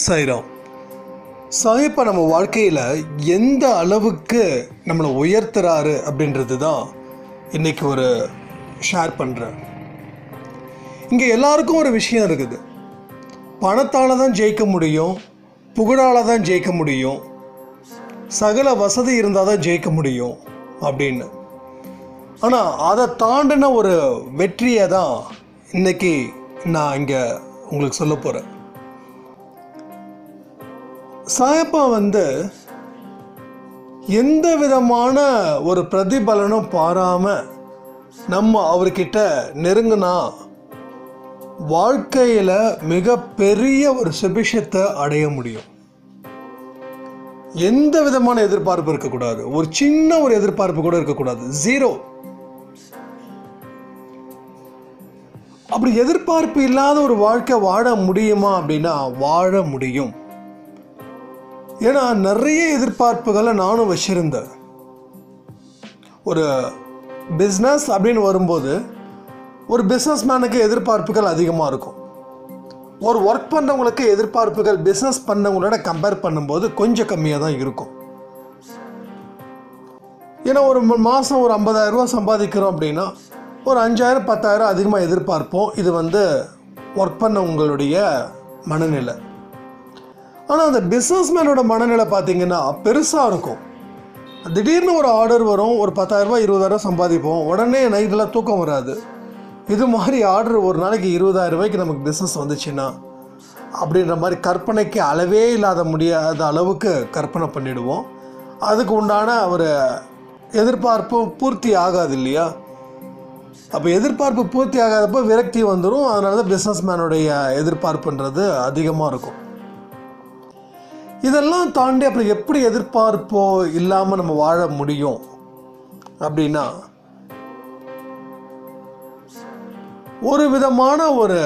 சாய்ராம். சாயப்பா நம்ம வாழ்க்கையில் எந்த அளவுக்கு நம்மளை உயர்த்துறாரு அப்படின்றது தான் இன்றைக்கி ஒரு ஷேர் பண்ணுறேன். இங்கே எல்லாருக்கும் ஒரு விஷயம் இருக்குது. பணத்தால் தான் ஜெயிக்க முடியும், புகழால் தான் ஜெயிக்க முடியும், சகல வசதி இருந்தால் தான் ஜெயிக்க முடியும் அப்படின்னு. ஆனால் அதை தாண்டின ஒரு வெற்றியை தான் இன்றைக்கி நான் இங்கே உங்களுக்கு சொல்ல போகிறேன். சாயப்பா எந்த விதமான ஒரு பிரதிபலனும் பாராமல் நம்ம அவர்கிட்ட நெருங்கினா வாழ்க்கையில் மிகப்பெரிய ஒரு சுபிஷத்தை அடைய முடியும். எந்த விதமான எதிர்பார்ப்பு இருக்கக்கூடாது, ஒரு சின்ன ஒரு எதிர்பார்ப்பு கூட இருக்கக்கூடாது, ஜீரோ. அப்படி எதிர்பார்ப்பு இல்லாத ஒரு வாழ்க்கை வாழ முடியுமா அப்படின்னா வாழ முடியும். ஏன்னா நிறைய எதிர்பார்ப்புகளை நானும் வச்சிருந்தேன். ஒரு பிஸ்னஸ் அப்படின்னு வரும்போது ஒரு பிஸ்னஸ் மேனுக்கு எதிர்பார்ப்புகள் அதிகமாக இருக்கும். ஒரு ஒர்க் பண்ணவங்களுக்கு எதிர்பார்ப்புகள் பிஸ்னஸ் பண்ணவங்களோட கம்பேர் பண்ணும்போது கொஞ்சம் கம்மியாக தான் இருக்கும். ஏன்னா ஒரு மாதம் ஒரு 50,000 ரூபா சம்பாதிக்கிறோம் அப்படின்னா ஒரு 5,000 10,000 அதிகமாக எதிர்பார்ப்போம். இது ஒர்க் பண்ணவங்களுடைய மனநிலை. ஆனால் அந்த பிஸ்னஸ்மேனோட மனநிலை பார்த்திங்கன்னா பெருசாக இருக்கும். திடீர்னு ஒரு ஆர்டர் வரும், ஒரு 10,000 ரூபா 20,000 சம்பாதிப்போம், உடனே நைட்டில் தூக்கம் வராது. இது மாதிரி ஆர்டர் ஒரு நாளைக்கு 20,000 ரூபாய்க்கு நமக்கு பிஸ்னஸ் வந்துச்சுன்னா அப்படின்ற மாதிரி கற்பனைக்கு அளவே இல்லாத முடியாத அளவுக்கு கற்பனை பண்ணிவிடுவோம். அதுக்கு உண்டான ஒரு எதிர்பார்ப்பு பூர்த்தி ஆகாது இல்லையா? அப்போ எதிர்பார்ப்பு பூர்த்தி ஆகாதப்போ விரக்தி வந்துடும். அதனால தான் பிஸ்னஸ்மேனுடைய எதிர்பார்ப்புன்றது அதிகமாக இருக்கும். இதெல்லாம் தாண்டி அப்புறம் எப்படி எதிர்பார்ப்போ இல்லாமல் நம்ம வாழ முடியும் அப்படின்னா ஒரு விதமான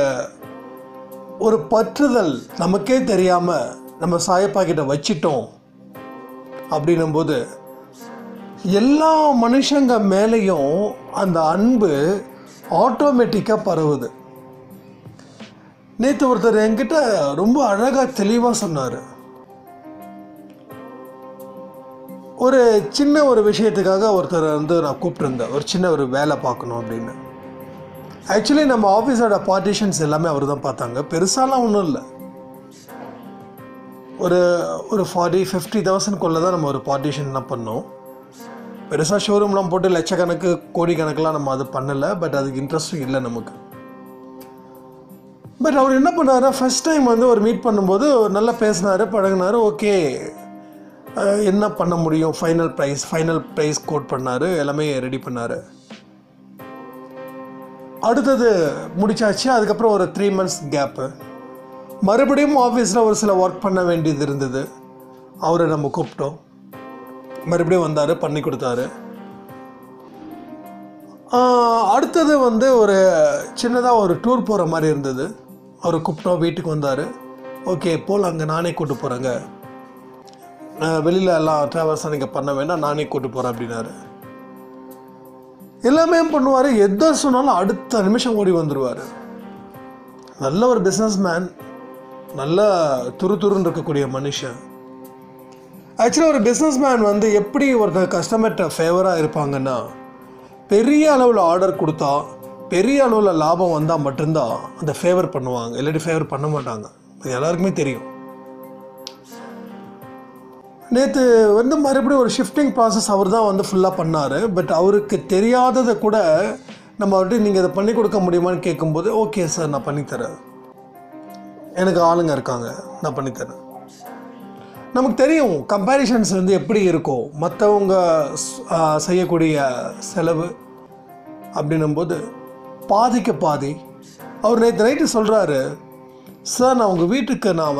ஒரு பற்றுதல் நமக்கே தெரியாமல் நம்ம சாயப்பா கிட்ட வச்சிட்டோம் அப்படின்னும்போது எல்லா மனுஷங்க மேலேயும் அந்த அன்பு ஆட்டோமேட்டிக்காக பரவுது. நேற்று ஒருத்தர் என்கிட்ட ரொம்ப அழகாக தெளிவாக சொன்னார். ஒரு சின்ன ஒரு விஷயத்துக்காக ஒருத்தர் நான் கூப்பிட்டுருந்தேன், ஒரு சின்ன ஒரு வேலை பார்க்கணும் அப்படின்னு. ஆக்சுவலி நம்ம ஆஃபீஸோட பார்ட்டிஷன்ஸ் எல்லாமே அவர் தான் பார்த்தாங்க. பெருசாலாம் ஒன்றும் இல்லை, ஒரு 40-50,000 தான் நம்ம ஒரு பார்ட்டிஷன்லாம் பண்ணோம். பெருசாக ஷோரூம்லாம் போட்டு லட்சக்கணக்கு கோடிக்கணக்கெலாம் நம்ம அது பண்ணலை. பட் அதுக்கு இன்ட்ரெஸ்ட்டும் இல்லை நமக்கு. பட் அவர் என்ன பண்ணார், ஃபஸ்ட் டைம் ஒரு மீட் பண்ணும்போது நல்லா பேசினார், பழகினார். ஓகே, என்ன பண்ண முடியும், ஃபைனல் ப்ரைஸ் கோட் பண்ணார், எல்லாமே ரெடி பண்ணார். அடுத்தது முடிச்சாச்சு. அதுக்கப்புறம் ஒரு 3 months கேப்பு. மறுபடியும் ஆஃபீஸில் ஒரு சில ஒர்க் பண்ண வேண்டியது இருந்தது. அவரை நம்ம கூப்பிட்டோம், மறுபடியும் வந்தார், பண்ணி கொடுத்தாரு. அடுத்தது ஒரு சின்னதாக ஒரு டூர் போகிற மாதிரி இருந்தது. அவரை கூப்பிட்டோம், வீட்டுக்கு வந்தார். ஓகே போல், அங்கே நானே கூப்பிட்டு போகிறேங்க, வெளியில் எல்லாம் ட்ராவல்ஸாக நீங்கள் பண்ண வேண்டாம், நானே கூப்பிட்டு போகிறேன் அப்படின்னாரு. எல்லாமே பண்ணுவார், எதை சொன்னாலும் அடுத்த நிமிஷம் ஓடி வந்துடுவார். நல்ல ஒரு பிஸ்னஸ் மேன், நல்ல துருன்னு இருக்கக்கூடிய மனுஷன். ஆக்சுவலாக ஒரு பிஸ்னஸ் மேன் எப்படி ஒருத்தர் கஸ்டமர்கிட்ட ஃபேவராக இருப்பாங்கன்னா, பெரிய அளவில் ஆர்டர் கொடுத்தா பெரிய அளவில் லாபம் வந்தால் மட்டும்தான் அந்த ஃபேவர் பண்ணுவாங்க, இல்லாட்டி ஃபேவர் பண்ண மாட்டாங்க. அது எல்லாருக்குமே தெரியும். நேற்று மறுபடியும் ஒரு ஷிஃப்டிங் ப்ராசஸ் அவர் தான் ஃபுல்லாக பண்ணார். பட் அவருக்கு தெரியாததை கூட நம்ம நீங்கள் இதை பண்ணி கொடுக்க முடியுமான்னு கேட்கும்போது ஓகே சார் நான் பண்ணித்தரேன், எனக்கு ஆளுங்க இருக்காங்க, நான் பண்ணித்தரேன். நமக்கு தெரியும் கம்பேரிஷன்ஸ் எப்படி இருக்கும், மற்றவங்க செய்யக்கூடிய செலவு அப்படின்னும்போது பாதிக்கு பாதி. அவர் நேற்று நைட்டு சொல்கிறாரு, சார் நான் உங்கள் வீட்டுக்கு நான்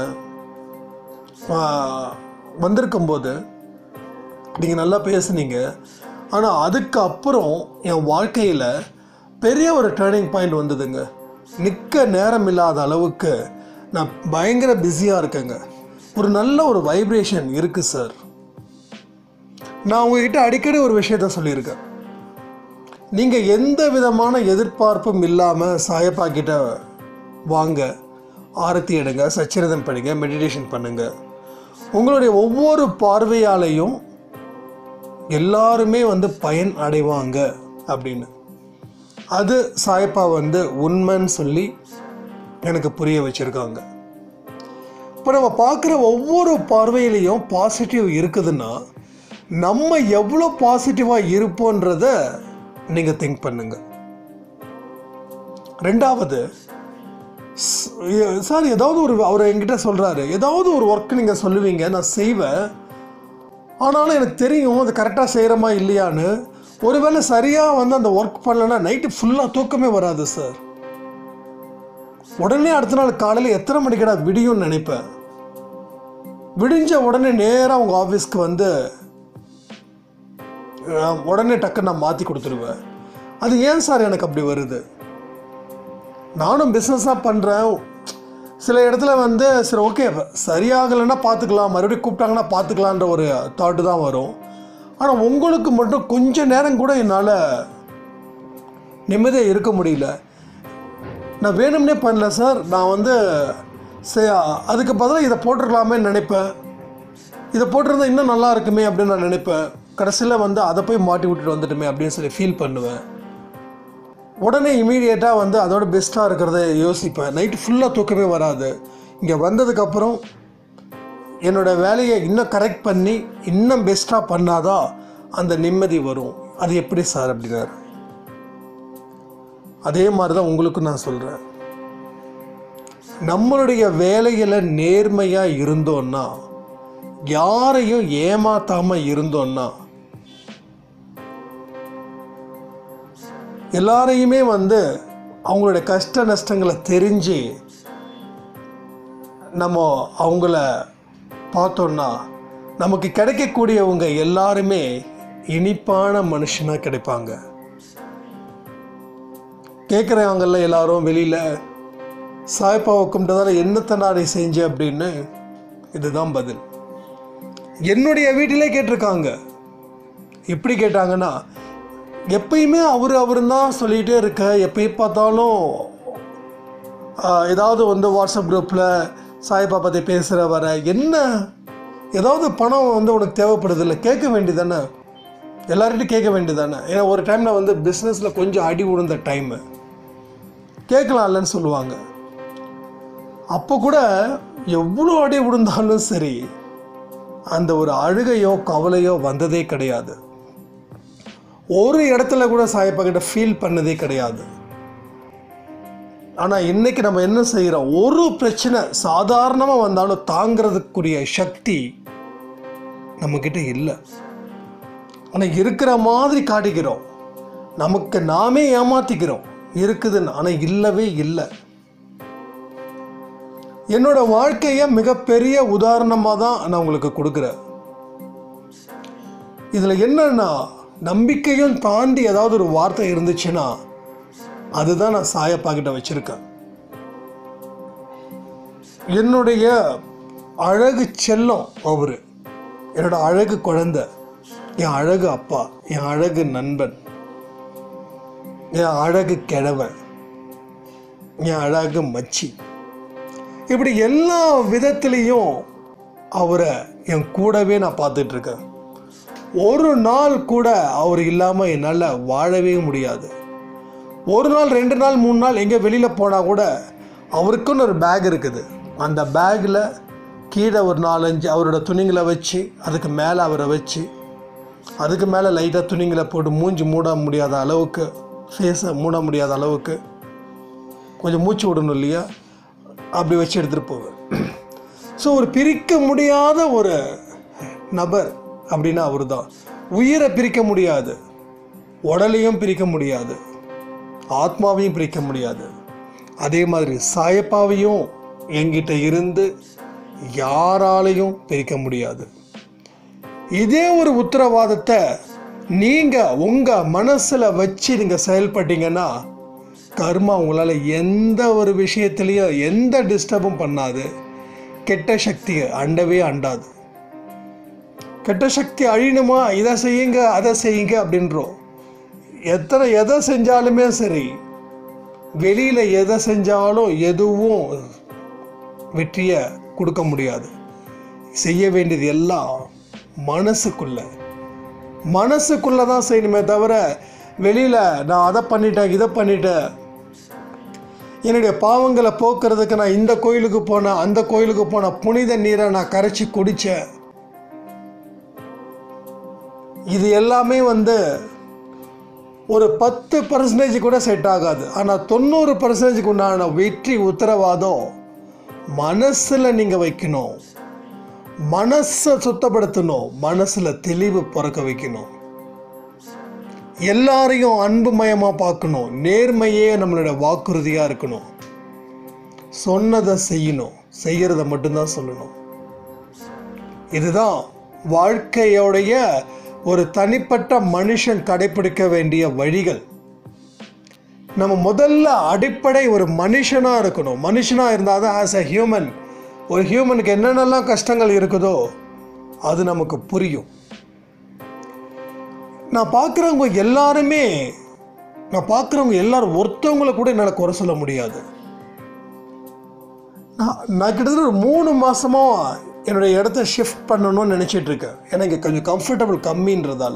வந்திருக்கும்போது நீங்கள் நல்லா பேசுனீங்க. ஆனால் அதுக்கப்புறம் என் வாழ்க்கையில் பெரிய ஒரு டேர்னிங் பாயிண்ட் வந்ததுங்க. நிற்க நேரம் இல்லாத அளவுக்கு நான் பயங்கர பிஸியாக இருக்கேங்க. ஒரு நல்ல ஒரு வைப்ரேஷன் இருக்குது சார். நான் உங்ககிட்ட அடிக்கடி ஒரு விஷயத்த சொல்லியிருக்கேன். நீங்கள் எந்த விதமான எதிர்பார்ப்பும் இல்லாமல் சாயப்பா கிட்ட வாங்க, ஆரத்தி எடுங்க, சச்சரிதம் படிங்க, மெடிடேஷன் பண்ணுங்கள். உங்களுடைய ஒவ்வொரு பார்வையாலையும் எல்லாருமே வந்து பயன் அடைவாங்க அப்படின்னு. அது சாயப்பா வந்து உண்மைன்னு சொல்லி எனக்கு புரிய வச்சுருக்காங்க. இப்போ நம்ம பார்க்குற ஒவ்வொரு பார்வையிலையும் பாசிட்டிவ் இருக்குதுன்னா நம்ம எவ்வளோ பாசிட்டிவாக இருப்போன்றத நீங்கள் திங்க் பண்ணுங்கள். ரெண்டாவது, சார் ஏதாவது அவர் என்கிட்ட சொல்கிறாரு, ஏதாவது ஒரு ஒர்க் நீங்கள் சொல்லுவீங்க, நான் செய்வேன், ஆனாலும் எனக்கு தெரியும் அது கரெக்டாக செய்கிறோமா இல்லையான்னு. ஒருவேளை சரியாக வந்து அந்த ஒர்க் பண்ணலைன்னா நைட்டு ஃபுல்லாக தூக்கமே வராது சார். உடனே அடுத்த நாள் காலையில் எத்தனை மணிக்கடா விடியும்னு நினைப்பேன். விடிஞ்ச உடனே நேராக உங்கள் ஆஃபீஸ்க்கு வந்து உடனே டக்குன்னு நான் மாற்றி கொடுத்துருவேன். அது ஏன் சார் எனக்கு அப்படி வருது? நானும் பிஸ்னஸாக பண்ணுறேன். சில இடத்துல வந்து சரி ஓகே சரியாகலைன்னா பார்த்துக்கலாம், மறுபடியும் கூப்பிட்டாங்கன்னா பார்த்துக்கலான்ற ஒரு தாட்டு தான் வரும். ஆனால் உங்களுக்கு மட்டும் கொஞ்சம் நேரம் கூட என்னால் நிம்மதியாக இருக்க முடியல. நான் வேணும்னே பண்ணல சார், நான் வந்து அதுக்கு பதிலாக இதை போட்டிருக்கலாமேன்னு நினைப்பேன், இதை போட்டிருந்தா இன்னும் நல்லா இருக்குமே அப்படின்னு நான் நினைப்பேன். கடைசியில் வந்து அதை போய் மாட்டி விட்டுட்டு வந்துட்டுமே அப்படின்னு சொல்லி ஃபீல் பண்ணுவேன். உடனே இமீடியட்டாக வந்து அதோட பெஸ்ட்டாக இருக்கிறத யோசிப்பேன். நைட்டு ஃபுல்லாக தூக்கமே வராது. இங்கே வந்ததுக்கப்புறம் என்னோடய வேலையை இன்னும் கரெக்ட் பண்ணி இன்னும் பெஸ்ட்டாக பண்ணாதான் அந்த நிம்மதி வரும். அது எப்படி சார் அப்படின்னாரு. அதே மாதிரி தான் உங்களுக்கும் நான் சொல்கிறேன். நம்மளுடைய வேலையில் நேர்மையாக இருந்தோன்னா, யாரையும் ஏமாத்தாமல் இருந்தோன்னா, எல்லாரையுமே வந்து அவங்களுடைய கஷ்ட நஷ்டங்களை தெரிஞ்சு நம்ம அவங்கள பார்த்தோன்னா நமக்கு கிடைக்கக்கூடியவங்க எல்லாருமே இனிப்பான மனுஷனாக கிடைப்பாங்க. கேட்குறவங்கெல்லாம் எல்லாரும் வெளியில் சாயப்பாவை கும்பிட்டதால என்னத்தனா நீ செஞ்ச அப்படின்னு. இதுதான் பதில். என்னுடைய வீட்டிலே கேட்டிருக்காங்க. எப்படி கேட்டாங்கன்னா, எப்பயுமே அவர் தான் சொல்லிகிட்டே இருக்க, எப்பயும் பார்த்தாலும் ஏதாவது வந்து வாட்ஸ்அப் குரூப்பில் சாயப்பா பற்றி பேசுகிற வர, என்ன ஏதாவது பணம் வந்து உனக்கு தேவைப்படுது இல்லை, கேட்க வேண்டியதானே, எல்லார்கிட்டையும் கேட்க வேண்டியதானே. ஏன்னா ஒரு டைமில் வந்து பிஸ்னஸில் கொஞ்சம் அடி விழுந்த டைமு, கேட்கலாம் இல்லைன்னு சொல்லுவாங்க. அப்போ கூட எவ்வளோ அடி விழுந்தாலும் சரி அந்த ஒரு அழுகையோ கவலையோ வந்ததே கிடையாது. ஒரு இடத்துல கூட சாயப்பா கிட்ட ஃபீல் பண்ணதே கிடையாது. ஆனால் இன்றைக்கி நம்ம என்ன செய்கிறோம், ஒரு பிரச்சனை சாதாரணமாக வந்தாலும் தாங்கிறதுக்குரிய சக்தி நம்மக்கிட்ட இல்லை. ஆனால் இருக்கிற மாதிரி காட்டிக்கிறோம், நமக்கு நாமே ஏமாற்றிக்கிறோம் இருக்குதுன்னு. ஆனால் இல்லவே இல்லை. என்னோட வாழ்க்கையை மிகப்பெரிய உதாரணமாக தான் நான் உங்களுக்கு கொடுக்குறேன். இதில் என்னன்னா, நம்பிக்கையும் தாண்டி ஏதாவது ஒரு வார்த்தை இருந்துச்சுன்னா அதுதான் நான் சாயப்பா கிட்ட வச்சிருக்கேன். என்னுடைய அழகு செல்லம் அவரு, என்னோட அழகு குழந்தை, என் அழகு அப்பா, என் அழகு நண்பன், என் அழகு கிழவன், என் அழகு மச்சி, இப்படி எல்லா விதத்திலையும் அவரை என் கூடவே நான் பார்த்துட்ருக்கேன். ஒரு நாள் கூட அவர் இல்லாமல் என்னால் வாழவே முடியாது. ஒரு நாள் 2 நாள் 3 நாள் எங்கே வெளியில் போனால் கூட அவருக்குன்னு ஒரு பேக் இருக்குது. அந்த பேக்கில் கீழே ஒரு 4-5 அவரோட துணிங்களை வச்சு, அதுக்கு மேலே அவரை வச்சு, அதுக்கு மேலே லைட்டாக துணிங்களை போட்டு மூஞ்சி மூட முடியாத அளவுக்கு, ஃபேஸை மூட முடியாத அளவுக்கு கொஞ்சம் மூச்சு விடணும் இல்லையா, அப்படி வச்சு எடுத்துகிட்டு போவேன். ஸோ ஒரு பிரிக்க முடியாத ஒரு நபர் அப்படின்னா அவர் தான். உயிரை பிரிக்க முடியாது, உடலையும் பிரிக்க முடியாது, ஆத்மாவையும் பிரிக்க முடியாது. அதே மாதிரி சாயப்பாவையும் என்கிட்ட இருந்து யாராலையும் பிரிக்க முடியாது. இதே ஒரு உத்தரவாதத்தை நீங்கள் உங்கள் மனசில் வச்சு நீங்கள் செயல்பட்டீங்கன்னா கர்மா உங்களால் எந்த ஒரு விஷயத்துலேயும் எந்த டிஸ்டர்பும் பண்ணாது. கெட்ட சக்தி அண்டவே அண்டாது. கெட்ட சக்தி அழியணுமா, இதை செய்யுங்க அதை செய்யுங்க அப்படின்றோம். எதை செஞ்சாலுமே சரி, வெளியில் எதை செஞ்சாலும் எதுவும் வெற்றியை கொடுக்க முடியாது. செய்ய வேண்டியது எல்லாம் மனசுக்குள்ளே தான் செய்யணுமே தவிர வெளியில் நான் அதை பண்ணிட்டேன் இதை பண்ணிட்டேன், என்னுடைய பாவங்களை போக்குறதுக்கு நான் இந்த கோயிலுக்கு போனேன் அந்த கோயிலுக்கு போனேன், புனித நீரை நான் கரைச்சி குடித்தேன், இது எல்லாமே ஒரு 10% கூட செட் ஆகாது. ஆனால் 90% உண்டான வெற்றி உத்தரவாதம் மனசில் நீங்கள் வைக்கணும், மனசை சுத்தப்படுத்தணும், மனசில் தெளிவு பிறக்க வைக்கணும், எல்லாரையும் அன்புமயமாக பார்க்கணும், நேர்மையே நம்மளோட வாக்குறுதியாக இருக்கணும், சொன்னதை செய்யணும், செய்கிறத மட்டும்தான் சொல்லணும். இதுதான் வாழ்க்கையோடைய ஒரு தனிப்பட்ட மனுஷன் கடைப்பிடிக்க வேண்டிய வழிகள். நம்ம முதல்ல அடிப்படை ஒரு மனுஷனாக இருக்கணும். மனுஷனாக இருந்தால் தான் ஆஸ் அ ஹியூமன், ஒரு ஹியூமனுக்கு என்னென்னலாம் கஷ்டங்கள் இருக்குதோ அது நமக்கு புரியும். நான் பார்க்குறவங்க எல்லாரும் ஒருத்தவங்களை கூட என்னால் குறை சொல்ல முடியாது. நான் கிட்டத்தட்ட ஒரு 3 மாதமாக என்னுடைய இடத்த ஷிஃப்ட் பண்ணணும்னு நினச்சிட்டு இருக்கேன். எனக்கு கொஞ்சம் கம்ஃபர்டபுள் கம்மின்றதால.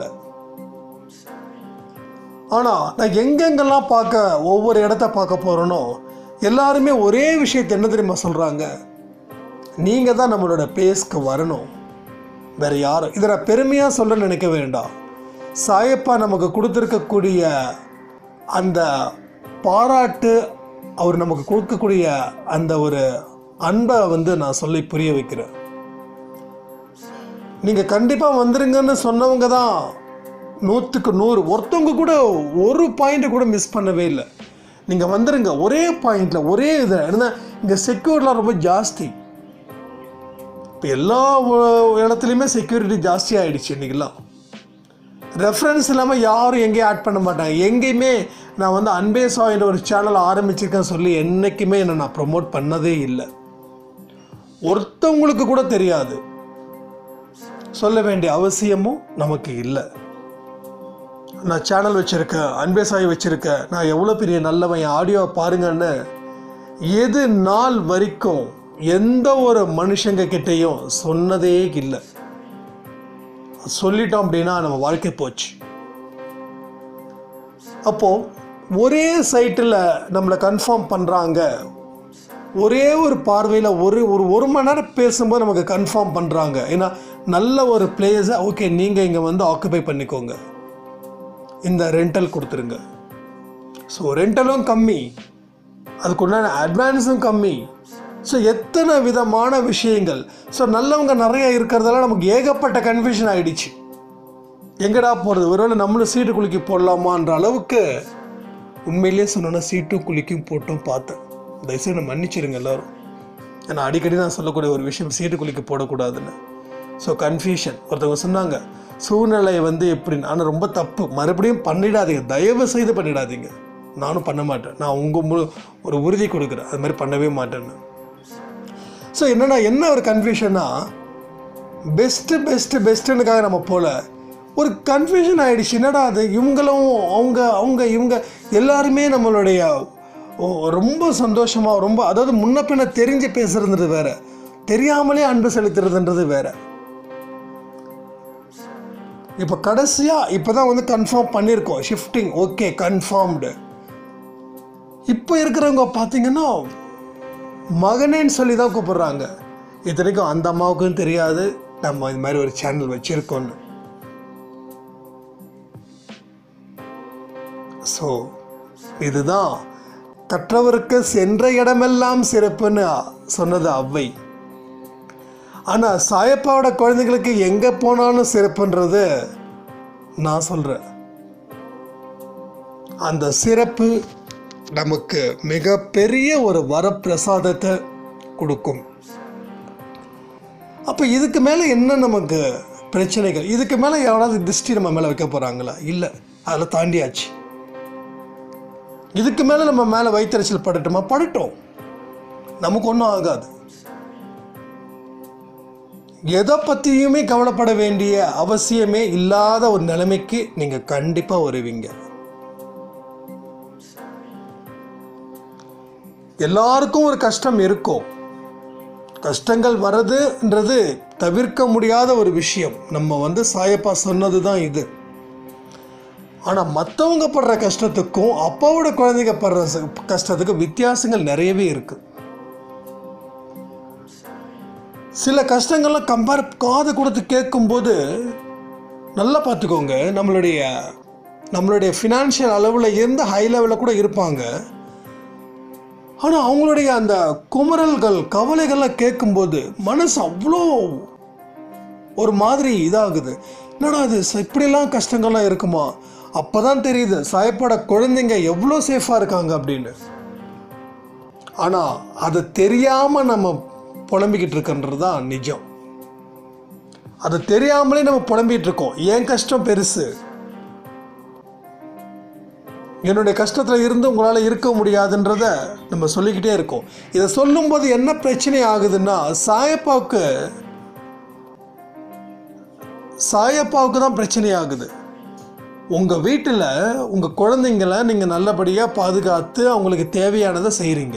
ஆனால் நான் எங்கெங்கெல்லாம் ஒவ்வொரு இடத்த பார்க்க போகிறேனோ எல்லாருமே ஒரே விஷயத்தை என்ன தெரியுமா சொல்கிறாங்க, நீங்கள் தான் நம்மளோட பிளேஸ்க்கு வரணும், வேறு யாரும். இதை நான் பெருமையாக சொல்ல நினைக்க வேண்டாம். சாயப்பா நமக்கு கொடுத்துருக்கக்கூடிய அந்த பாராட்டு, அவர் நமக்கு கொடுக்கக்கூடிய அந்த ஒரு அன்பை நான் சொல்லி புரிய வைக்கிறேன். நீங்கள் கண்டிப்பாக வந்துருங்கன்னு சொன்னவங்க தான் 100க்கு 100. ஒருத்தவங்க கூட ஒரு பாயிண்ட்டை கூட மிஸ் பண்ணவே இல்லை. நீங்கள் வந்துடுங்க ஒரே பாயிண்டில், ஒரே இதை. ஏன்னா இங்கே செக்யூரிட்டிலாம் ரொம்ப ஜாஸ்தி. இப்போ எல்லா இடத்துலையுமே செக்யூரிட்டி ஜாஸ்தி ஆகிடுச்சு இன்றைக்கெல்லாம். ரெஃபரன்ஸ் இல்லாமல் யாரும் எங்கேயும் ஆட் பண்ண மாட்டாங்க. எங்கேயுமே நான் அன்பே சாய்ன்ற ஒரு சேனல் ஆரம்பிச்சிருக்கேன்னு சொல்லி என்றைக்குமே என்னை நான் ப்ரொமோட் பண்ணதே இல்லை. ஒருத்தவங்களுக்கு கூட தெரியாது, சொல்ல வேண்டிய அவசியமும் நமக்கு இல்லை. நான் சேனல் வச்சுருக்கேன், அன்பே சாய் வச்சுருக்கேன், நான் எவ்வளோ பெரிய நல்லவன், ஆடியோ பாருங்கன்னு எது நாள் வரைக்கும் எந்த ஒரு மனுஷங்க கிட்டேயும் சொன்னதே இல்லை. சொல்லிட்டோம் அப்படின்னா நம்ம வாழ்க்கை போச்சு. அப்போது ஒரே சைட்டில் நம்மளை கன்ஃபார்ம் பண்ணுறாங்க, ஒரே ஒரு பார்வையில் ஒரு மணி நேரம் பேசும்போது நமக்கு கன்ஃபார்ம் பண்ணுறாங்க. ஏன்னா நல்ல ஒரு பிளேஸை ஓகே நீங்கள் இங்கே ஆக்குபை பண்ணிக்கோங்க, இந்த ரெண்டல் கொடுத்துருங்க. ஸோ ரெண்டலும் கம்மி, அதுக்குண்டான அட்வான்ஸும் கம்மி. ஸோ எத்தனை விதமான விஷயங்கள். ஸோ நல்லவங்க நிறைய இருக்கிறதால நமக்கு ஏகப்பட்ட கன்ஃபியூஷன் ஆகிடுச்சு. எங்கடா போகிறது, ஒருவேளை நம்மளும் சீட்டு குலுக்கி போடலாமான்ற அளவுக்கு உண்மையிலே சொன்னோன்னா சீட்டும் குலுக்கியும் போட்டும் பார்த்தேன். தயவுசெய்து நான் மன்னிச்சிருங்க எல்லோரும். ஏன்னா அடிக்கடி நான் சொல்லக்கூடிய ஒரு விஷயம் சீட்டு குலுக்கி போடக்கூடாதுன்னு. So confusion. ஒருத்தவங்க சொன்னாங்க சூழ்நிலை எப்படின்னு. ஆனால் ரொம்ப தப்பு, மறுபடியும் பண்ணிடாதீங்க, தயவு செய்து பண்ணிடாதீங்க. நானும் பண்ண மாட்டேன். நான் உங்கள் ஒரு உறுதி கொடுக்குறேன், அது மாதிரி பண்ணவே மாட்டேன்னு. ஸோ என்ன ஒரு கன்ஃபியூஷன்னா, பெஸ்ட்டுன்னுக்காக நம்ம போல ஒரு கன்ஃபியூஷன் ஆகிடுச்சு. என்னடா அது, இவங்களும் இவங்க எல்லாருமே நம்மளுடைய ரொம்ப சந்தோஷமாக ரொம்ப, அதாவது முன்ன பின்ன தெரிஞ்சு பேசுறதுன்றது வேறு, தெரியாமலே அன்பு செலுத்துறதுன்றது வேறு. இப்போ கடைசியாக இப்போ தான் கன்ஃபார்ம் பண்ணியிருக்கோம் ஷிஃப்டிங், ஓகே கன்ஃபார்ம்டு. இப்போ இருக்கிறவங்க பார்த்தீங்கன்னா மகனேன்னு சொல்லி தான் கூப்பிட்றாங்க. இத்தனைக்கும் அந்த அம்மாவுக்கும் தெரியாது நம்ம இது மாதிரி ஒரு சேனல் வச்சுருக்கோன்னு. ஸோ இதுதான் கற்றவருக்கு சென்ற இடமெல்லாம் சிறப்புன்னு சொன்னது அவ்வை. ஆனால் சாயப்பாவோட குழந்தைங்களுக்கு எங்கே போனாலும் சிறப்புன்றது நான் சொல்கிறேன். அந்த சிறப்பு நமக்கு மிகப்பெரிய ஒரு வரப்பிரசாதத்தை கொடுக்கும். அப்போ இதுக்கு மேலே என்ன நமக்கு பிரச்சனைகள், இதுக்கு மேலே எவனாவது திருஷ்டி நம்ம மேலே வைக்க போகிறாங்களா? இல்லை, அதில் தாண்டியாச்சு. இதுக்கு மேலே நம்ம மேலே வயிற்றுச்சல் படட்டுமா? படட்டும், நமக்கு ஒன்றும் ஆகாது. எதை பற்றியுமே கவலைப்பட வேண்டிய அவசியமே இல்லாத ஒரு நிலைமைக்கு நீங்கள் கண்டிப்பாக வருவீங்க. எல்லாருக்கும் ஒரு கஷ்டம் இருக்கும். கஷ்டங்கள் வர்றதுன்றது தவிர்க்க முடியாத ஒரு விஷயம். நம்ம சாயப்பா சொன்னது தான் இது. ஆனால் மற்றவங்க படுற கஷ்டத்துக்கும் அப்பாவோட குழந்தைங்க படுற கஷ்டத்துக்கும் வித்தியாசங்கள் நிறையவே இருக்குது. சில கஷ்டங்கள்லாம் காது கொடுத்து கேட்கும்போது நல்லா பார்த்துக்கோங்க, நம்மளுடைய ஃபினான்ஷியல் அளவில் இருந்து ஹை லெவலில் கூட இருப்பாங்க. ஆனால் அவங்களுடைய அந்த குமரல்கள் கவலைகள்லாம் கேட்கும்போது மனசு அவ்வளோ ஒரு மாதிரி இதாகுது. என்னடா அது இப்படிலாம் கஷ்டங்கள்லாம் இருக்குமா? அப்போ தான் தெரியுது சாயப்போட குழந்தைங்க எவ்வளோ சேஃபாக இருக்காங்க அப்படின்னு. ஆனால் அது தெரியாமல் நம்ம புலம்பிக்கிட்டு இருக்கன்றது தான் நிஜம். அது தெரியாமலே நம்ம புலம்பிகிட்டு இருக்கோம். என் கஷ்டம் பெருசு, என்னுடைய கஷ்டத்தில் இருந்து உங்களால் இருக்க முடியாதுன்றத நம்ம சொல்லிக்கிட்டே இருக்கோம். இதை சொல்லும்போது என்ன பிரச்சனை ஆகுதுன்னா, சாயப்பாவுக்கு தான் பிரச்சனை ஆகுது. உங்கள் வீட்டில் உங்கள் குழந்தைங்களை நீங்கள் நல்லபடியாக பாதுகாத்து அவங்களுக்கு தேவையானதை செய்கிறீங்க.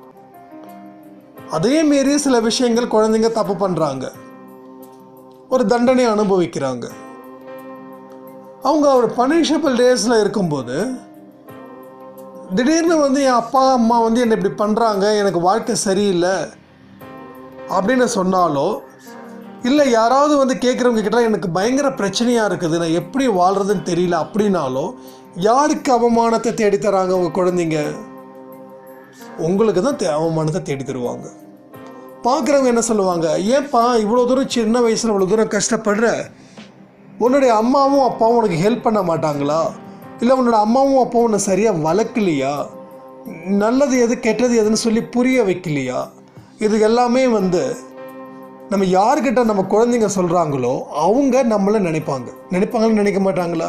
அதே மீறி சில விஷயங்கள் குழந்தைங்க தப்பு பண்ணுறாங்க, ஒரு தண்டனை அனுபவிக்கிறாங்க. அவங்க ஒரு பனிஷபிள் டேஸில் இருக்கும்போது திடீர்னு என் அப்பா அம்மா என்னை இப்படி பண்ணுறாங்க, எனக்கு வாழ்க்கை சரியில்லை அப்படின்னு சொன்னாலோ, இல்லை யாராவது கேட்குறவங்க கிட்ட எனக்கு பயங்கர பிரச்சனையாக இருக்குது, நான் எப்படி வாழ்கிறதுன்னு தெரியல அப்படின்னாலோ, யாருக்கு அவமானத்தை தேடித்தராங்க உங்கள் குழந்தைங்க? உங்களுக்கு தான் அவமானத்தை தேடி தருவாங்க. பார்க்குறவங்க என்ன சொல்லுவாங்க, ஏன்ப்பா இவ்வளோ தூரம் சின்ன வயசில் இவ்வளோ தூரம் கஷ்டப்படுற, உன்னுடைய அம்மாவும் அப்பாவும் உனக்கு ஹெல்ப் பண்ண மாட்டாங்களா? இல்லை உன்னோட அம்மாவும் அப்பாவும் உன்னை சரியாக வளர்க்கலையா? நல்லது எது கெட்டது எதுன்னு சொல்லி புரிய வைக்கலையா? இது எல்லாமே நம்ம யார்கிட்ட நம்ம குழந்தைங்க சொல்கிறாங்களோ அவங்க நம்மளை நினைப்பாங்கன்னு நினைக்க மாட்டாங்களா?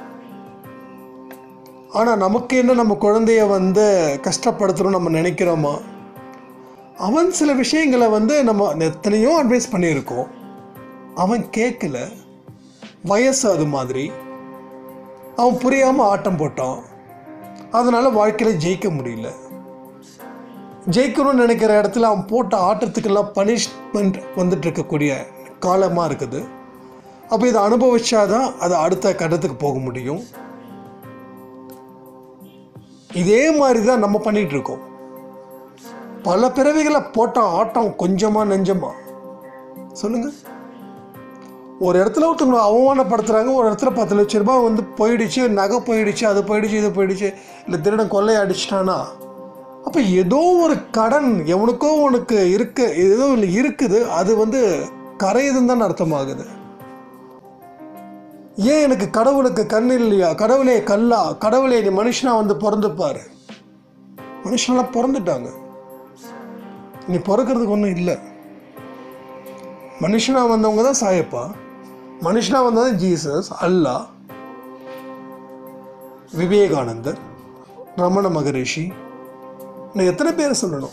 ஆனால் நமக்கு என்ன, நம்ம குழந்தைய கஷ்டப்படுத்தணும் நம்ம நினைக்கிறோமா? அவன் சில விஷயங்களை நம்ம எத்தனையோ அட்வைஸ் பண்ணியிருக்கோம், அவன் கேட்கல, வயசு அது மாதிரி, அவன் புரியாமல் ஆட்டம் போட்டான். அதனால் வாழ்க்கையில் ஜெயிக்க முடியல. ஜெயிக்கணும்னு நினைக்கிற இடத்துல அவன் போட்ட ஆட்டத்துக்கெல்லாம் பனிஷ்மெண்ட் இருக்கக்கூடிய காலமாக இருக்குது. அப்போ இதை அனுபவிச்சாதான் அது அடுத்த கட்டத்துக்கு போக முடியும். இதே மாதிரி தான் நம்ம பண்ணிகிட்டு இருக்கோம். பல பிறவிகளை போட்ட ஆட்டம் கொஞ்சமா நெஞ்சமா சொல்லுங்கள். ஒரு இடத்துல ஒருத்தவங்களை அவமானப்படுத்துகிறாங்க, ஒரு இடத்துல 10 லட்ச ரூபாய் போயிடுச்சு, நகை போயிடுச்சு, அது போயிடுச்சு, இது போயிடுச்சு, இல்லை திருடன் கொள்ளை அடிச்சிட்டானா, அப்போ ஏதோ ஒரு கடன் எவனுக்கோ உனக்கு ஏதோ இருக்குது, அது கரையுதுன்னு தான் அர்த்தமாகுது. ஏன் எனக்கு கடவுளுக்கு கண் இல்லையா? கடவுளே கல்லா? கடவுளே நீ மனுஷனா பிறந்துப்பாரு. மனுஷனெல்லாம் பிறந்துட்டாங்க, நீ பிறக்கிறதுக்கு ஒன்றும் இல்லை. மனுஷனாக வந்தவங்க தான் சாயப்பா, மனுஷனாக வந்தது ஜீசஸ், அல்லாஹ், விவேகானந்தர், ரமண மகரிஷி, நான் எத்தனை பேர் சொல்லணும்?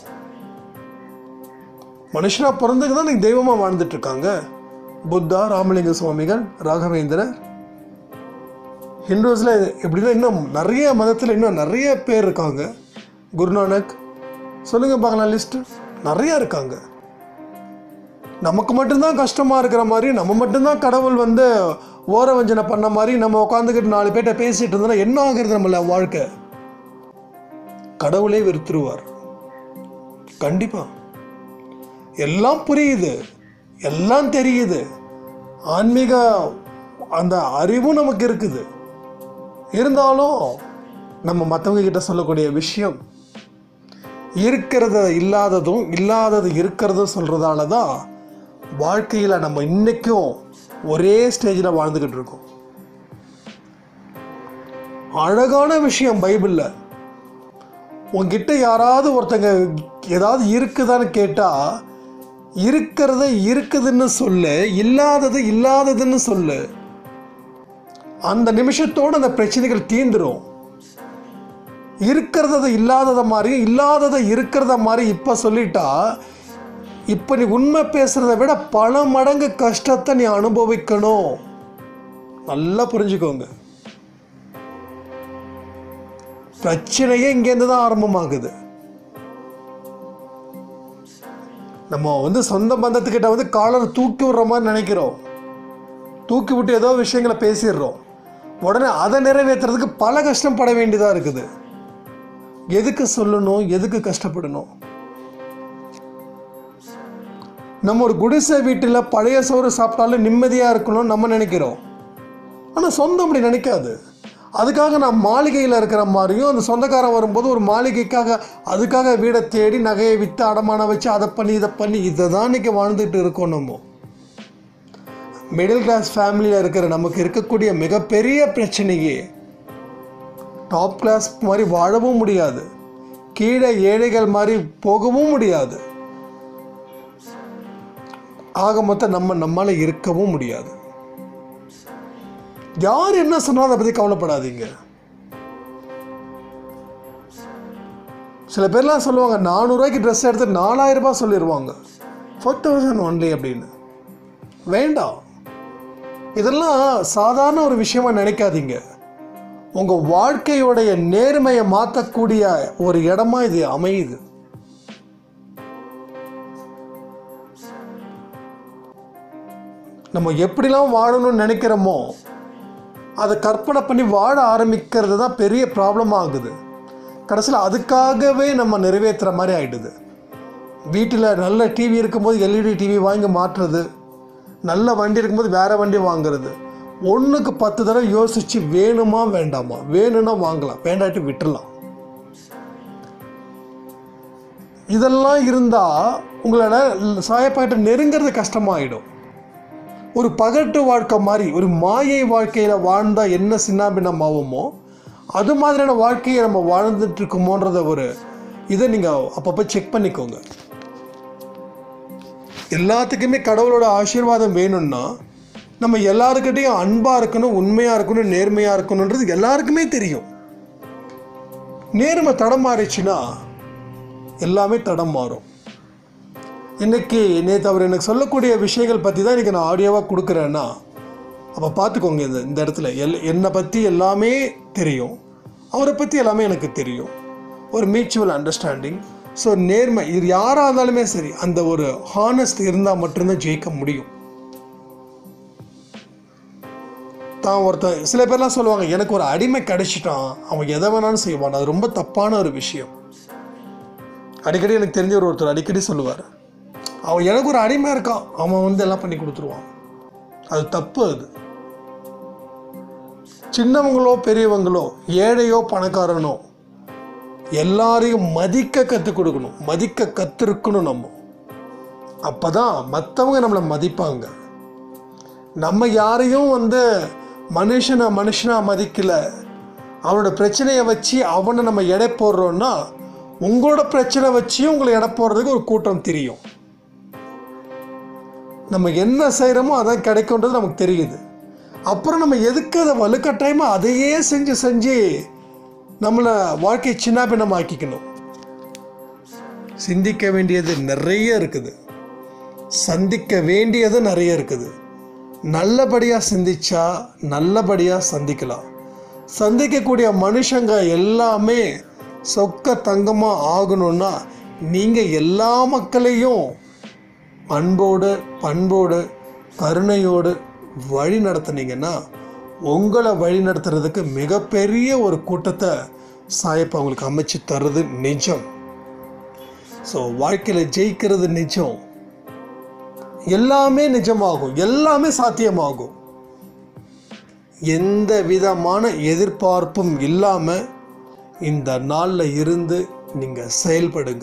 மனுஷனாக பிறந்துக்கு தான் நீங்கள் தெய்வமாக வாழ்ந்துட்டுருக்காங்க. புத்தா, ராமலிங்க சுவாமிகள், ராகவேந்திரர். ஹிந்துஸில் எப்படின்னா இன்னும் நிறைய மதத்தில் இன்னும் நிறைய பேர் இருக்காங்க. குருநானக், சொல்லுங்கள் பார்க்கலாம், லிஸ்ட்டு நிறையா இருக்காங்க. நமக்கு மட்டும்தான் கஷ்டமாக இருக்கிற மாதிரி, நம்ம மட்டும்தான் கடவுள் ஓரவஞ்சனை பண்ண மாதிரி நம்ம உட்காந்துக்கிட்டு 4 பேர்கிட்ட பேசிகிட்டு இருந்தோம்னா என்ன ஆகுறது? நம்மள வாழ்க்கை கடவுளே வெறுத்துருவார் கண்டிப்பாக. எல்லாம் புரியுது, எல்லாம் தெரியுது, ஆன்மீக அந்த அறிவும் நமக்கு இருக்குது. இருந்தாலும் நம்ம மற்றவங்க கிட்ட சொல்லக்கூடிய விஷயம் இருக்கிறத இல்லாததும் இல்லாதது இருக்கிறதும் சொல்கிறதால தான் வாழ்க்கையில் நம்ம இன்றைக்கும் ஒரே ஸ்டேஜில் வாழ்ந்துக்கிட்டு இருக்கோம். அழகான விஷயம் பைபிளில், உங்ககிட்ட யாராவது ஒருத்தங்க ஏதாவது இருக்குதான்னு கேட்டால் இருக்கிறத இருக்குதுன்னு சொல்லு, இல்லாதது இல்லாததுன்னு சொல்லு. அந்த நிமிஷத்தோடு அந்த பிரச்சனைகள் தீந்துடும். இருக்கிறத இல்லாதத மாதிரி இல்லாதத இருக்கிறத மாதிரி இப்போ சொல்லிட்டா, இப்போ நீ உண்மை பேசுகிறத விட பல மடங்கு கஷ்டத்தை நீ அனுபவிக்கணும். நல்லா புரிஞ்சுக்கோங்க. பிரச்சனையே இங்கேருந்து தான் ஆரம்பமாகுது. நம்ம வந்து சொந்த பந்தத்துக்கிட்ட வந்து காலரை தூக்கி விடுற மாதிரி நினைக்கிறோம், தூக்கி விட்டு ஏதோ விஷயங்களை பேசிடுறோம். உடனே அதை நிறைவேற்றுறதுக்கு பல கஷ்டம் பட வேண்டியதாக இருக்குது. எதுக்கு சொல்லணும், எதுக்கு கஷ்டப்படணும்? நம்ம ஒரு குடிசை வீட்டில் பழைய சோறு சாப்பிட்டாலும் நிம்மதியாக இருக்கணும்னு நம்ம நினைக்கிறோம். ஆனால் சொந்தம் அப்படி நினைக்காது. அதுக்காக நான் மாளிகையில் இருக்கிற மாதிரியும், அந்த சொந்தக்காரன் வரும்போது ஒரு மாளிகைக்காக அதுக்காக வீடை தேடி நகையை விற்று அடமானம் வச்சு அதை பண்ணி இதை பண்ணி இதை தான் இன்றைக்கி வாழ்ந்துட்டு இருக்கோம். நம்ம மிடில் கிளாஸ் ஃபேமிலியில் இருக்கிற நமக்கு இருக்கக்கூடிய மிகப்பெரிய பிரச்சனையே டாப் கிளாஸ் மாதிரி வாழவும் முடியாது, கீழே ஏழைகள் மாதிரி போகவும் முடியாது. ஆக மொத்தம் நம்மளால இருக்கவும் முடியாது. யார் என்ன சொன்னாலும் அதை பற்றி கவலைப்படாதீங்க. சில பேர்லாம் சொல்லுவாங்க 400 ரூபாய்க்கு ட்ரெஸ் எடுத்து 4000 ரூபாய் சொல்லிடுவாங்க, 4000 ஒன்லி அப்படின்னு. வேண்டாம், இதெல்லாம் சாதாரண ஒரு விஷயமா நினைக்காதீங்க. உங்கள் வாழ்க்கையோடைய நேர்மையை மாற்றக்கூடிய ஒரு இடமா இது அமையுது. நம்ம எப்படிலாம் வாழணும்னு நினைக்கிறோமோ அதை கற்பனை பண்ணி வாழ ஆரம்பிக்கிறது தான் பெரிய ப்ராப்ளம் ஆகுது. கடைசியில் அதுக்காகவே நம்ம நிறைவேற்றுற மாதிரி ஆகிடுது. வீட்டில் நல்ல டிவி இருக்கும்போது எல்இடி டிவி வாங்கி மாற்றுறது, நல்ல வண்டி இருக்கும்போது வேறு வண்டி வாங்குறது, ஒன்றுக்கு 10 தடவை யோசித்து வேணுமா வேண்டாமா, வேணும்னா வாங்கலாம், வேண்டாட்டி விட்டுடலாம். இதெல்லாம் இருந்தால் உங்களோட சாயப்பாட்டை நெருங்கிறது கஷ்டமாயிடும். ஒரு பகட்டு வாழ்க்கை மாதிரி, ஒரு மாயை வாழ்க்கையில் வாழ்ந்தால் என்ன சின்னாபின்னம் ஆகுமோ அது மாதிரியான வாழ்க்கையை நம்ம வாழ்ந்துட்டு இருக்கோமோன்றத ஒரு இதை நீங்கள் அப்பப்போ செக் பண்ணிக்கோங்க. எல்லாத்துக்குமே கடவுளோட ஆசீர்வாதம் வேணும்னா நம்ம எல்லாருக்கிட்டையும் அன்பாக இருக்கணும், உண்மையாக இருக்கணும், நேர்மையாக இருக்கணுன்றது எல்லாருக்குமே தெரியும். நேர்மை தடம் மாறிச்சுன்னா எல்லாமே தடம் மாறும். இன்றைக்கி நேற்று அவர் எனக்கு சொல்லக்கூடிய விஷயங்கள் பற்றி தான் இன்றைக்கி நான் ஆடியோவாக கொடுக்குறேன்னா அப்போ பார்த்துக்கோங்க. இந்த இடத்துல என்னை பற்றி எல்லாமே தெரியும், அவரை பற்றி எல்லாமே எனக்கு தெரியும். ஒரு மியூச்சுவல் அண்டர்ஸ்டாண்டிங். ஸோ நேர்மை, இது யாராக இருந்தாலுமே சரி, அந்த ஒரு ஹானஸ்ட் இருந்தால் மட்டும்தான் ஜெயிக்க முடியும். தான் ஒருத்தன் சில பேர்லாம் சொல்லுவாங்க, எனக்கு ஒரு அடிமை கிடைச்சிட்டான், அவன் எதை வேணாலும் செய்வான். அது ரொம்ப தப்பான ஒரு விஷயம். அடிக்கடி எனக்கு தெரிஞ்ச ஒருத்தர் அடிக்கடி சொல்லுவார், அவன் எனக்கு ஒரு அடிமை இருக்கான், அவன் வந்து எல்லாம் பண்ணி கொடுத்துருவான். அது தப்பு. அது சின்னவங்களோ பெரியவங்களோ ஏழையோ பணக்காரனோ எல்லாரையும் மதிக்க கற்றுக் கொடுக்கணும், மதிக்க கற்றுருக்கணும். நம்ம அப்போ தான் மற்றவங்க நம்மளை மதிப்பாங்க. நம்ம யாரையும் வந்து மனுஷனாக மதிக்கலை, அவனோட பிரச்சனையை வச்சு அவனை நம்ம எடை போடுறோன்னா உங்களோட பிரச்சனை வச்சியும் உங்களை எடை போடுறதுக்கு ஒரு கூட்டம் தெரியும். நம்ம என்ன செய்கிறோமோ அதான் கிடைக்கும்ன்றது நமக்கு தெரியுது. அப்புறம் நம்ம எதுக்கு அதை வலுக்கட்டாயமாக அதையே செஞ்சு நம்மளை வாழ்க்கையை சின்ன பின்னமாக்கிக்கணும். சிந்திக்க வேண்டியது நிறைய இருக்குது, சந்திக்க வேண்டியது நிறைய இருக்குது. நல்லபடியாக சிந்திச்சா நல்லபடியாக சந்திக்கலாம். சந்திக்கக்கூடிய மனுஷங்க எல்லாமே சொக்க தங்கமாக ஆகணும்னா நீங்கள் எல்லா மக்களையும் அன்போடு பண்போடு கருணையோடு வழி நடத்துனீங்கன்னா உங்களை வழி நடத்துறதுக்கு மிகப்பெரிய ஒரு கூட்டத்தை சாயப்பா உங்களுக்கு அமைச்சு தர்றது நிஜம். ஸோ வாழ்க்கையில் ஜெயிக்கிறது நிஜம், எல்லாமே நிஜமாகும், எல்லாமே சாத்தியமாகும். எந்த விதமான எதிர்பார்ப்பும் இல்லாமல் இந்த நாளில் இருந்து நீங்கள் செயல்படுங்க.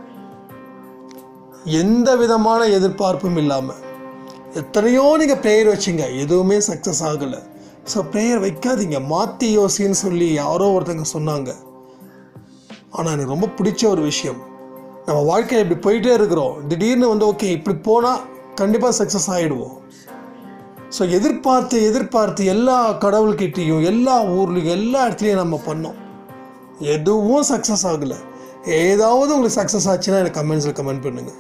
எந்த விதமான எதிர்பார்ப்பும் இல்லாமல். எத்தனையோ நீங்கள் ப்ரேயர் வச்சிங்க, எதுவுமே சக்ஸஸ் ஆகலை. ஸோ ப்ரேயர் வைக்காதீங்க, மாற்றி யோசின்னு சொல்லி யாரோ ஒருத்தங்க சொன்னாங்க. ஆனால் எனக்கு ரொம்ப பிடிச்ச ஒரு விஷயம், நம்ம வாழ்க்கையில் இப்படி போயிட்டே இருக்கிறோம், திடீர்னு வந்து ஓகே இப்படி போனால் கண்டிப்பாக சக்ஸஸ் ஆகிடுவோம். ஸோ எதிர்பார்த்து எல்லா கடவுள்கிட்டையும் எல்லா ஊர்லேயும் எல்லா இடத்துலையும் நம்ம பண்ணோம், எதுவும் சக்ஸஸ் ஆகலை. ஏதாவது உங்களுக்கு சக்ஸஸ் ஆச்சுன்னா எனக்கு கமெண்ட்ஸில் கமெண்ட் பண்ணுங்கள்.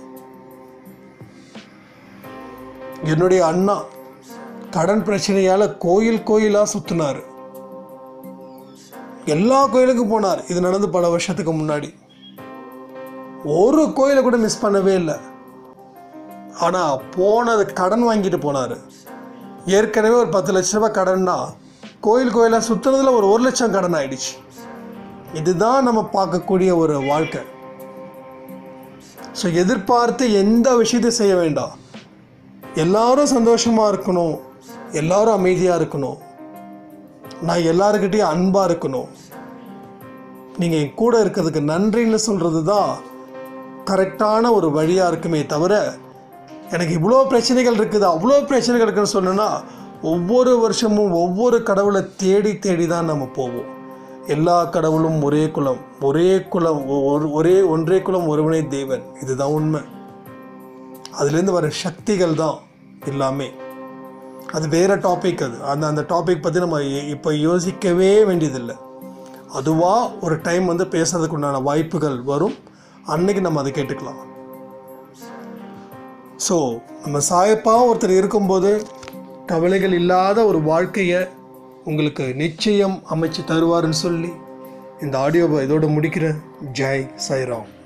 என்னுடைய அண்ணா கடன் பிரச்சனையால் கோயிலாக சுற்றினார், எல்லா கோயிலுக்கும் போனார். இது நடந்து பல வருஷத்துக்கு முன்னாடி. ஒரு கோயிலை கூட மிஸ் பண்ணவே இல்லை. ஆனால் போனது கடன் வாங்கிட்டு போனார். ஏற்கனவே ஒரு 10 லட்ச ரூபா கடன்னா கோயிலாக சுற்றுறதுல ஒரு 1 லட்சம் கடன் ஆயிடுச்சு. இதுதான் நம்ம பார்க்கக்கூடிய ஒரு வாழ்க்கை. ஸோ எதிர்பார்த்து எந்த விஷயத்தையும் செய்ய வேண்டாம். எல்லாரும் சந்தோஷமாக இருக்கணும், எல்லாரும் அமைதியாக இருக்கணும், நான் எல்லாருக்கிட்டையும் அன்பாக இருக்கணும், நீங்கள் என் கூட இருக்கிறதுக்கு நன்றின்னு சொல்கிறது தான் கரெக்டான ஒரு வழியாக இருக்குமே தவிர, எனக்கு இவ்வளோ பிரச்சனைகள் இருக்குது அவ்வளோ பிரச்சனைகள் இருக்குதுன்னு சொன்னோன்னா ஒவ்வொரு வருஷமும் ஒவ்வொரு கடவுளை தேடி தேடி தான் நம்ம போவோம். எல்லா கடவுளும் ஒரே குலம், ஒன்றே குலம் ஒருவனே தேவன். இதுதான் உண்மை. அதுலேருந்து வர சக்திகள் தான் எல்லாமே. அது வேறு டாபிக். அந்த டாபிக் பற்றி நம்ம இப்போ யோசிக்கவே வேண்டியதில்லை. அதுவாக ஒரு டைம் வந்து பேசுறதுக்கு உண்டான வாய்ப்புகள் வரும். அன்னைக்கு நம்ம அதை கேட்டுக்கலாம். ஸோ நம்ம சாயப்பாக ஒருத்தர் இருக்கும்போது கவலைகள் இல்லாத ஒரு வாழ்க்கையை உங்களுக்கு நிச்சயம் அமைச்சு தருவாருன்னு சொல்லி இந்த ஆடியோவை இதோடு முடிக்கிறேன். ஜெய் சாய்ராம்.